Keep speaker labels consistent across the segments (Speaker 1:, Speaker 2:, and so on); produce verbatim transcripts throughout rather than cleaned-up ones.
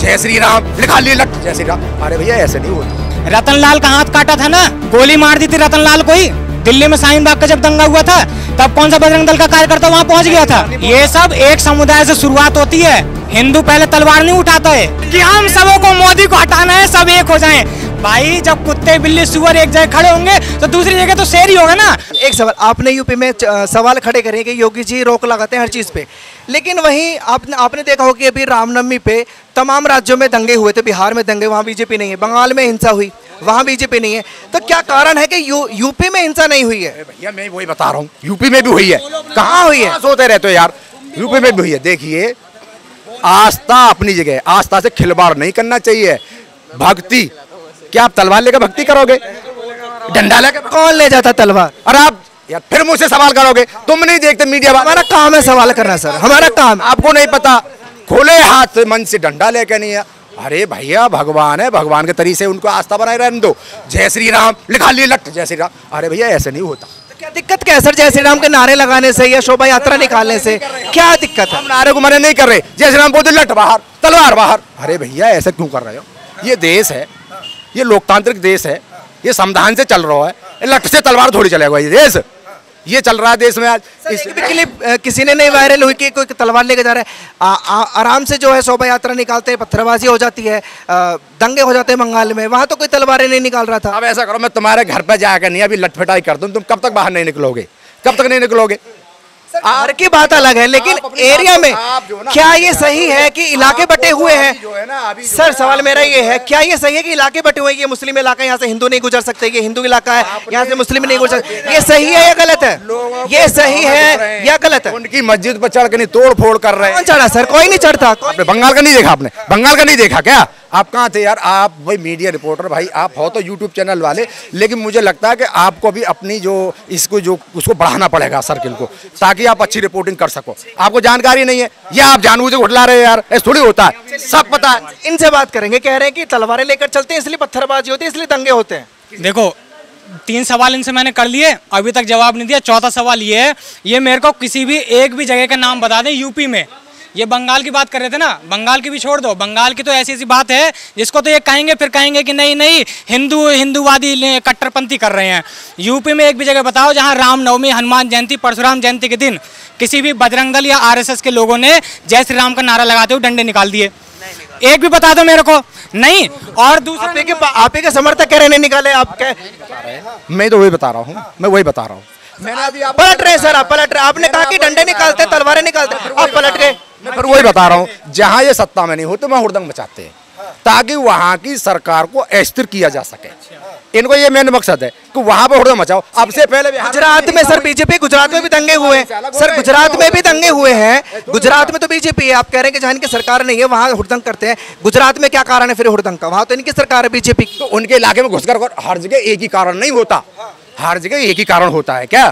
Speaker 1: जय श्री राम लिखा लिए लट जय श्री राम। अरे भैया ऐसे नहीं होता।
Speaker 2: रतनलाल का हाथ काटा था ना, गोली मार दी थी रतनलाल को ही दिल्ली में शाहीन बाग का जब दंगा हुआ था, तब कौन सा बजरंग दल का कार्यकर्ता वहां पहुंच गया था? ये सब एक समुदाय से शुरुआत होती है। हिंदू पहले तलवार नहीं उठाता है कि हम सबों को मोदी को हटाना है, सब एक हो जाएं। भाई जब कुत्ते बिल्ली सुअर एक जगह खड़े होंगे तो दूसरी जगह तो शेर ही होगा ना।
Speaker 3: एक सवाल, आपने यूपी में सवाल खड़े करे कि योगी जी रोक लगाते हैं हर चीज़ पे, लेकिन वहीं आपने आपने देखा होगा कि अभी रामनवमी पे तमाम राज्यों में दंगे हुए थे। बिहार में दंगे, वहाँ बीजेपी नहीं है। बंगाल में हिंसा हुई, वहाँ बीजेपी नहीं है। तो क्या कारण है कि यू, यूपी में हिंसा नहीं हुई है?
Speaker 1: भैया मैं वही बता रहा हूँ, यूपी में भी हुई है।
Speaker 3: कहाँ हुई है?
Speaker 1: सोते रहते हो यार, यूपी में भी हुई है। देखिए आस्था अपनी जगह, आस्था से खिलवाड़ नहीं करना चाहिए। भक्ति, क्या आप तलवार लेकर भक्ति करोगे? डंडा लेकर
Speaker 3: कौन ले जाता तलवार?
Speaker 1: और आप यार फिर मुझसे सवाल करोगे, तुम नहीं देखते मीडिया?
Speaker 3: हमारा काम है सवाल करना सर, हमारा काम।
Speaker 1: आपको नहीं पता, खुले हाथ से मन से डंडा लेकर नहीं है। अरे भैया भगवान है, भगवान के तरीके से उनको आस्था बनाए रहने दो। जय श्री राम लिखा लिए लट जय श्री राम। अरे भैया ऐसे नहीं होता।
Speaker 3: क्या दिक्कत क्या है सर जय श्री राम के नारे लगाने से या शोभा यात्रा निकालने से? क्या दिक्कत है?
Speaker 1: हम नारे को मना नहीं कर रहे, जय श्री राम बोलते लट बाहर, तलवार बाहर। अरे भैया ऐसे क्यों कर रहे हो? ये देश है, ये लोकतांत्रिक देश है, ये संविधान से चल रहा है। लट से तलवार थोड़ी चलेगा ये देश। ये चल रहा है देश में आज।
Speaker 3: इस क्लिप किसी ने नहीं वायरल हुई कि कोई तलवार लेके जा रहा है, आ, आ, आराम से जो है शोभा यात्रा निकालते हैं, पत्थरबाजी हो जाती है, आ, दंगे हो जाते हैं बंगाल में, वहाँ तो कोई तलवारें नहीं निकाल रहा था।
Speaker 1: अब ऐसा करो, मैं तुम्हारे घर पे जाकर नहीं अभी लटफटाई कर दूं, तुम कब तक बाहर नहीं निकलोगे? कब तक नहीं निकलोगे?
Speaker 3: घर की बात अलग है, लेकिन एरिया में क्या ये सही है कि इलाके बटे हुए हैं? सर सवाल मेरा ये है, क्या ये सही है कि इलाके बटे हुए हैं? ये मुस्लिम इलाका, यहाँ से हिंदू नहीं गुजर सकते, ये हिंदू इलाका है, यहाँ से मुस्लिम नहीं गुजर सकते, ये सही है या गलत है? ये सही है या गलत है?
Speaker 1: उनकी मस्जिद पर चढ़ कर नहीं तोड़ फोड़ कर रहे हैं।
Speaker 3: कौन चढ़ा सर? कोई नहीं चढ़ता।
Speaker 1: आपने बंगाल का नहीं देखा? आपने बंगाल का नहीं देखा क्या? आप कहाँ थे यार? आप भाई मीडिया रिपोर्टर, भाई आप हो तो यूट्यूब चैनल वाले, लेकिन मुझे लगता है कि आपको भी अपनी जो इसको जो उसको बढ़ाना पड़ेगा सर्किल को, ताकि आप अच्छी रिपोर्टिंग कर सको। आपको जानकारी नहीं है, ये आप जानबूझ के उठला रहे हैं यार, ऐसा थोड़ी होता है, सब पता है।
Speaker 3: इनसे बात करेंगे, कह रहे हैं कि तलवारें लेकर चलते हैं इसलिए पत्थरबाजी होती है, इसलिए दंगे होते हैं।
Speaker 2: देखो तीन सवाल इनसे मैंने कर लिए, अभी तक जवाब नहीं दिया। चौथा सवाल ये है, ये मेरे को किसी भी एक भी जगह का नाम बता दें यूपी में। ये बंगाल की बात कर रहे थे ना, बंगाल की भी छोड़ दो। बंगाल की तो ऐसी ऐसी बात है जिसको तो ये कहेंगे फिर कहेंगे कि नहीं नहीं हिंदू हिंदूवादी कट्टरपंथी कर रहे हैं। यूपी में एक भी जगह बताओ जहां रामनवमी, हनुमान जयंती, परशुराम जयंती के दिन किसी भी बजरंग दल या आरएसएस के लोगों ने जय श्री राम का नारा लगाते हुए डंडे निकाल दिए? एक भी बता दो मेरे को। नहीं। और दूसरा
Speaker 3: आप के आप के समर्थक कह रहे नहीं निकाले, आप कह
Speaker 1: मैं तो वही बता रहा हूँ, मैं वही बता रहा हूँ। मैंने अभी आप
Speaker 3: पलट रहे सर, आप पलट रहे। आपने कहा कि डंडे निकालते हैं, तलवारें निकालते हैं, आप पलट गए।
Speaker 1: मैं फिर वही बता रहा हूँ, जहाँ ये सत्ता में नहीं होते वहाँ हुड़दंग मचाते हैं, ताकि वहाँ की सरकार को अस्थिर किया जा सके। इनको ये मेन मकसद है कि वहाँ पे हुड़दंग मचाओ। अब से पहले
Speaker 3: गुजरात में सर बीजेपी, गुजरात में भी दंगे हुए हैं सर, गुजरात में भी दंगे हुए हैं। गुजरात में तो बीजेपी है, आप कह रहे हैं कि जहाँ इनकी सरकार नहीं है वहाँ हुड़दंग करते हैं। गुजरात में क्या कारण है फिर हुड़दंग का? वहाँ तो इनकी सरकार है बीजेपी की।
Speaker 1: तो उनके इलाके में घुसकर हर जगह एक ही कारण नहीं होता, हर जगह एक ही कारण होता है क्या?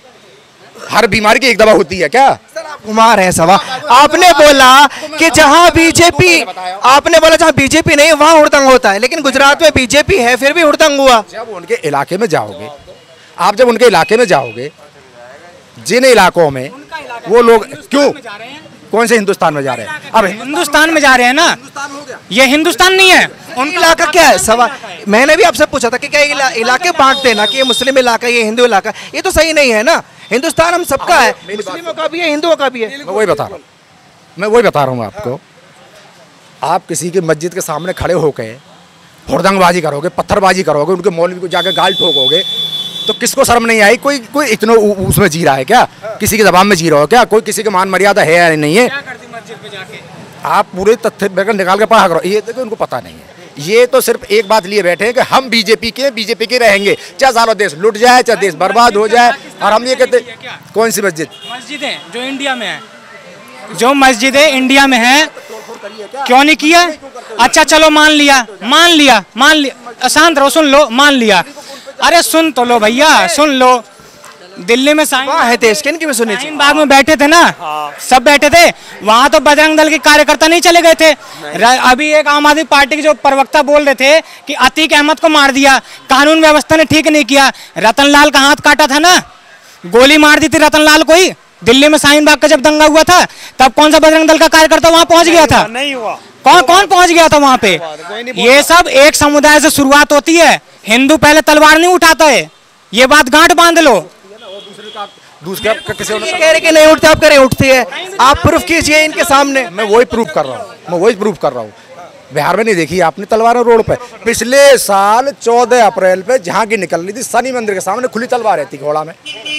Speaker 1: हर बीमारी की एक दवा होती है क्या?
Speaker 3: सर आप घुमा रहे हैं सवाल। आपने बोला कि जहां बीजेपी, आपने बोला जहां बीजेपी नहीं वहां हुड़दंग होता है, लेकिन गुजरात में बीजेपी है फिर भी हुड़दंग हुआ।
Speaker 1: जब उनके इलाके में जाओगे, आप जब उनके इलाके में जाओगे, जिन इलाकों में वो लोग क्यों, कौन से हिंदुस्तान में जा रहे हैं? अब
Speaker 2: हिंदुस्तान में जा रहे हैं ना, ये हिंदुस्तान नहीं है।
Speaker 3: उनका इलाका क्या है? सवाल मैंने भी आपसे पूछा था कि क्या इला, इलाके बांट देना कि ये मुस्लिम इलाका, ये हिंदू इलाका, ये तो सही नहीं है ना। हिंदुस्तान हम सबका है, मुस्लिमों का भी है, हिंदुओं का भी है।
Speaker 1: मैं वही बता रहा हूँ, मैं वही बता रहा हूँ आपको। आप किसी की मस्जिद के सामने खड़े होकर हुड़दंगबाजी करोगे, पत्थरबाजी करोगे, उनके मौलवी को जाकर गाल ठोकोगे, तो किसको शर्म नहीं आई? कोई कोई इतना उसमें जी रहा है क्या? किसी की जबान में जी रहा हो क्या? कोई किसी की मान मर्यादा है या नहीं है? आप पूरे तथ्य निकाल के पढ़ा करो। ये देखो उनको पता नहीं है, ये तो सिर्फ एक बात लिए बैठे हैं कि हम बीजेपी के बीजेपी के रहेंगे, चाहे सालों देश लुट जाए, चाहे देश बर्बाद हो जाए। और हम ये कहते कौन सी मस्जिद?
Speaker 2: मस्जिदें जो इंडिया में है, जो मस्जिदें इंडिया में है, क्यों नहीं किया? अच्छा चलो मान लिया, मान लिया, मान लिया, शांत रहो, सुन लो, मान लिया। अरे सुन तो लो भैया, सुन लो। दिल्ली में शाहीन
Speaker 3: है देश के, इनकी भी सुनी
Speaker 2: शाहीन बाग में बैठे थे ना, सब बैठे थे वहां, तो बजरंग दल के कार्यकर्ता नहीं चले गए थे। अभी एक आम आदमी पार्टी के जो प्रवक्ता बोल रहे थे कि अतीक अहमद को मार दिया, कानून व्यवस्था ने ठीक नहीं किया। रतनलाल का हाथ काटा था ना, गोली मार दी थी रतनलाल को ही दिल्ली में शाहीन बाग का जब दंगा हुआ था, तब कौन सा बजरंग दल का कार्यकर्ता वहां पहुंच गया था?
Speaker 4: नहीं हुआ।
Speaker 2: कौन कौन पहुंच गया था वहां पे? ये सब एक समुदाय से शुरुआत होती है। हिंदू पहले तलवार नहीं उठाता है, ये बात गांठ बांध लो।
Speaker 1: दूसरे किसी
Speaker 3: ये कह रहे कि नहीं उठते, आप कह रहे उठती है, आप प्रूफ कीजिए इनके सामने।
Speaker 1: मैं वही प्रूफ कर रहा हूँ, मैं वही प्रूफ कर रहा हूँ। बिहार में नहीं देखी आपने तलवारें रोड पे? पिछले साल चौदह अप्रैल पे झांकी निकल रही थी, शनि मंदिर के सामने खुली तलवार रहती घोड़ा में,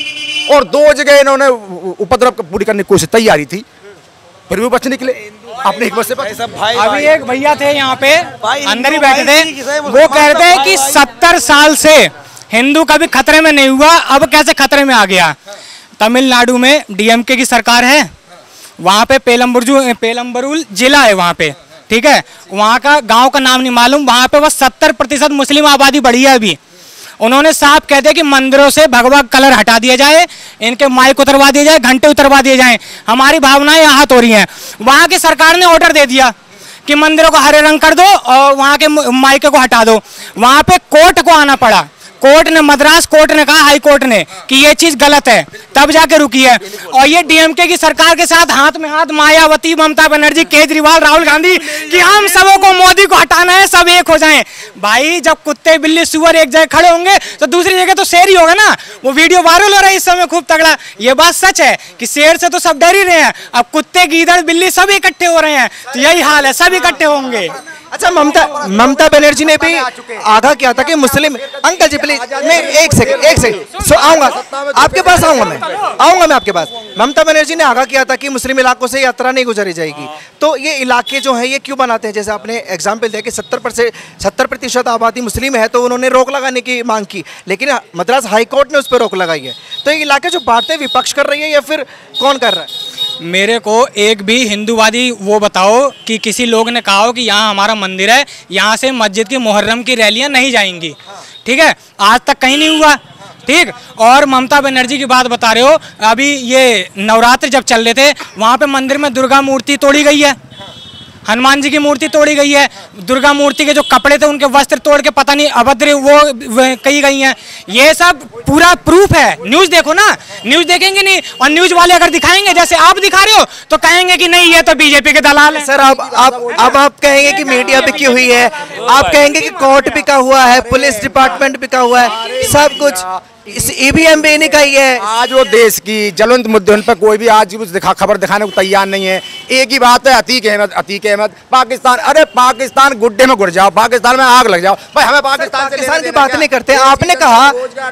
Speaker 1: और दो जगह इन्होंने उपद्रव पूरी करने की कोशिश तैयारी थी, फिर भी बच निकले। आपने एक से
Speaker 2: अभी एक भैया थे यहाँ पे अंदर ही बैठे थे, वो कह रहे थे कि सत्तर साल से हिंदू कभी खतरे में नहीं हुआ, अब कैसे खतरे में आ गया। तमिलनाडु में डीएमके की सरकार है, वहाँ पे पेलम्बुरजू पेलम्बरूल जिला है वहाँ पे, ठीक है, वहाँ का गांव का नाम नहीं मालूम, वहाँ पे बस सत्तर प्रतिशत मुस्लिम आबादी बढ़ी है अभी। उन्होंने साफ कह दिया कि मंदिरों से भगवा कलर हटा दिया जाए, इनके माइक उतरवा दिए जाए, घंटे उतरवा दिए जाएं, हमारी भावनाएं आहत हो रही हैं। वहाँ की सरकार ने ऑर्डर दे दिया कि मंदिरों को हरे रंग कर दो और वहाँ के माइक को हटा दो। वहाँ पे कोर्ट को आना पड़ा, कोर्ट ने, मद्रास कोर्ट ने कहा, हाई कोर्ट ने, कि ये चीज गलत है, तब जाके रुकी है। और ये डीएमके की सरकार के साथ हाथ में हाथ मायावती, ममता बनर्जी, केजरीवाल, राहुल गांधी कि हम सबों को, मोदी को हटाना है, सब एक हो जाएं। भाई जब कुत्ते बिल्ली सुअर एक जगह खड़े होंगे तो दूसरी जगह तो शेर ही होगा ना। वो वीडियो वायरल हो रहा है इस समय खूब तगड़ा, ये बात सच है कि शेर से तो सब डर ही रहे हैं, अब कुत्ते गीदड़ बिल्ली सब इकट्ठे हो रहे हैं, तो यही हाल है, सब इकट्ठे होंगे।
Speaker 3: अच्छा, ममता ममता बनर्जी ने भी आगाह किया था कि मुस्लिम, अंकल जी प्लीज, मैं एक सेकंड एक सेकंड सो आऊंगा आपके पास, आऊंगा मैं आऊंगा मैं आपके पास। ममता बनर्जी ने आगाह किया था कि मुस्लिम इलाकों से यात्रा नहीं गुजारी जाएगी, तो ये इलाके जो है ये क्यों बनाते हैं? जैसे आपने एग्जाम्पल दिया कि सत्तर परसेंट सत्तर प्रतिशत आबादी मुस्लिम है, तो उन्होंने रोक लगाने की मांग की, लेकिन मद्रास हाई कोर्ट ने उस पर रोक लगाई है। तो ये इलाके जो बांटते विपक्ष कर रही है या फिर कौन कर रहा है?
Speaker 2: मेरे को एक भी हिंदूवादी वो बताओ कि किसी लोग ने कहा हो कि यहाँ हमारा मंदिर है, यहाँ से मस्जिद की मुहर्रम की रैलियाँ नहीं जाएंगी, ठीक है, आज तक कहीं नहीं हुआ, ठीक। और ममता बनर्जी की बात बता रहे हो, अभी ये नवरात्र जब चल रहे थे वहाँ पे मंदिर में दुर्गा मूर्ति तोड़ी गई है, हनुमान जी की मूर्ति तोड़ी गई है, दुर्गा मूर्ति के जो कपड़े थे उनके वस्त्र तोड़ के पता नहीं अभद्र वो कही गई हैं। ये सब पूरा प्रूफ है, न्यूज़ देखो ना, न्यूज़ देखेंगे नहीं, और न्यूज़ वाले अगर दिखाएंगे जैसे आप दिखा रहे हो तो कहेंगे कि नहीं ये तो बीजेपी के दलाल है।
Speaker 3: सर अब आप अब आप कहेंगे कि मीडिया बिकी हुई है, आप कहेंगे कि कोर्ट बिका हुआ है, पुलिस डिपार्टमेंट बिका हुआ है, सब कुछ इस ईवीएम भी इन्हीं का ही है।
Speaker 1: आज वो देश की ज्वलंत मुद्दों पर कोई भी आज कुछ दिखा खबर दिखाने को तैयार नहीं है। एक ही बात है, अतीक अहमद अतीक अहमद पाकिस्तान, अरे पाकिस्तान गुड्डे में घुस जाओ, पाकिस्तान में आग लग जाओ, भाई हमें पाकिस्तान से
Speaker 3: पाकिस्तान की बात नहीं करते। आपने कहा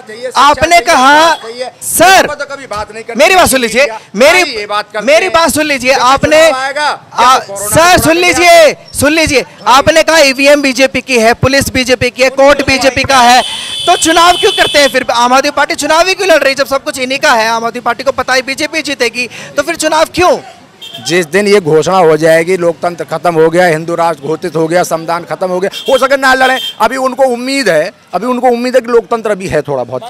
Speaker 3: आपने कहा सर
Speaker 1: कभी बात नहीं करते,
Speaker 3: मेरी बात सुन लीजिए, मेरी मेरी बात सुन लीजिए, आपने सर सुन लीजिए सुन लीजिए आपने कहा ईवीएम बीजेपी की है, पुलिस बीजेपी की है, कोर्ट बीजेपी का है, तो चुनाव क्यों करते हैं फिर? आम आदमी पार्टी चुनाव ही क्यों लड़ रही जब सब कुछ इन्हीं का है? आम आदमी पार्टी को पता है बीजेपी जीतेगी, तो फिर चुनाव क्यों?
Speaker 1: जिस दिन ये घोषणा हो जाएगी लोकतंत्र खत्म हो गया, हिंदू राष्ट्र घोषित हो गया, संविधान खत्म हो गया, हो सके ना लड़े। अभी उनको उम्मीद है, अभी उनको उम्मीद है कि लोकतंत्र अभी है थोड़ा बहुत।